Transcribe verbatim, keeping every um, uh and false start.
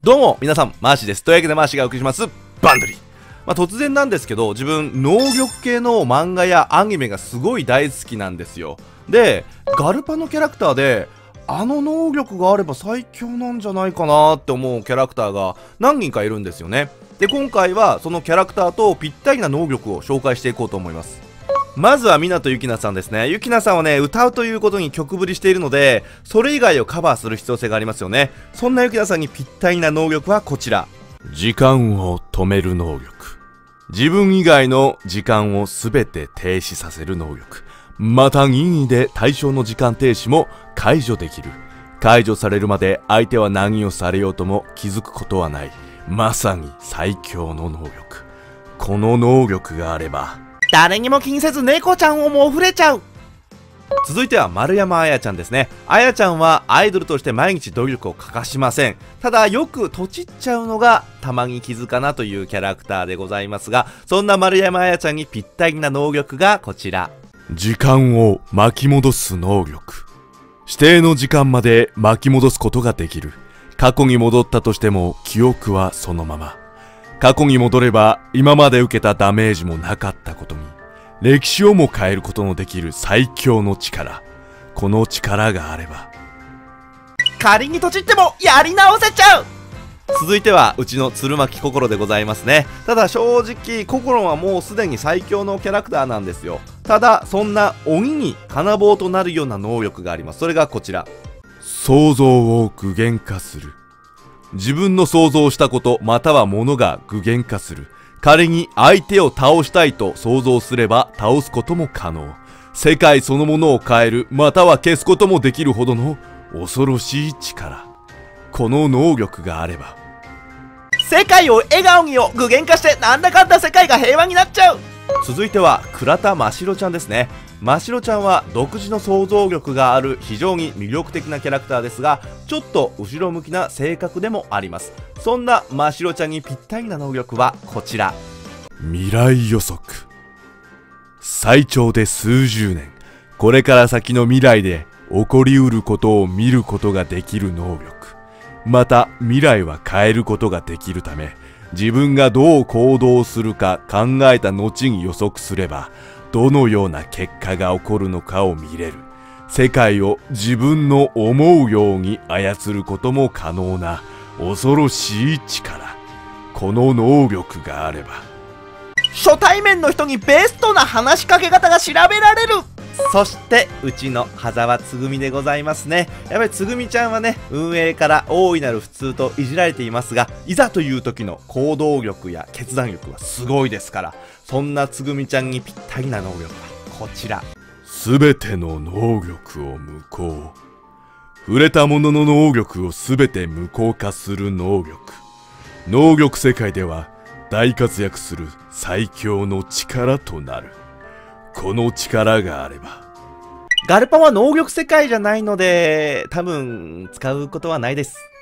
どうも皆さん、マーシーです。というわけでマーシーがお送りしますバンドリー。まあ、突然なんですけど、自分能力系の漫画やアニメがすごい大好きなんですよ。でガルパのキャラクターであの能力があれば最強なんじゃないかなって思うキャラクターが何人かいるんですよね。で今回はそのキャラクターとぴったりな能力を紹介していこうと思います。まずは湊ゆきなさんですね。ゆきなさんはね、歌うということに曲振りしているので、それ以外をカバーする必要性がありますよね。そんなゆきなさんにぴったりな能力はこちら。時間を止める能力。自分以外の時間をすべて停止させる能力。また任意で対象の時間停止も解除できる。解除されるまで相手は何をされようとも気づくことはない。まさに最強の能力。この能力があれば誰にも気にせず猫ちゃんをも触れちゃう。続いては丸山あやちゃんですね。あやちゃんはアイドルとして毎日努力を欠かしません。ただよくとちっちゃうのがたまに気づかなというキャラクターでございますが、そんな丸山あやちゃんにぴったりな能力がこちら。時間を巻き戻す能力。指定の時間まで巻き戻すことができる。過去に戻ったとしても記憶はそのまま。過去に戻れば今まで受けたダメージもなかったことに、歴史をも変えることのできる最強の力。この力があれば仮にとちってもやり直せちゃう。続いてはうちの鶴巻心でございますね。ただ正直心はもうすでに最強のキャラクターなんですよ。ただそんな鬼に金棒となるような能力があります。それがこちら。想像を具現化する。自分の想像したことまたはものが具現化する。仮に相手を倒したいと想像すれば倒すことも可能。世界そのものを変えるまたは消すこともできるほどの恐ろしい力。この能力があれば世界を笑顔にを具現化してなんだかんだ世界が平和になっちゃう。続いては倉田真白ちゃんですね。真白ちゃんは独自の想像力がある非常に魅力的なキャラクターですが、ちょっと後ろ向きな性格でもあります。そんな真白ちゃんにぴったりな能力はこちら。未来予測。最長で数十年、これから先の未来で起こりうることを見ることができる能力。また未来は変えることができるため、自分がどう行動するか考えた後に予測すればどのような結果が起こるのかを見れる。世界を自分の思うように操ることも可能な恐ろしい力。この能力があれば初対面の人にベストな話しかけ方が調べられる。そしてうちの羽沢つぐみでございますね。やっぱりつぐみちゃんはね、運営から大いなる普通といじられていますが、いざという時の行動力や決断力はすごいですから、そんなつぐみちゃんにぴったりな能力はこちら。すべての能力を無効。触れたものの能力をすべて無効化する能力。能力世界では大活躍する最強の力となる。この力があればガルパは能力世界じゃないので多分使うことはないです。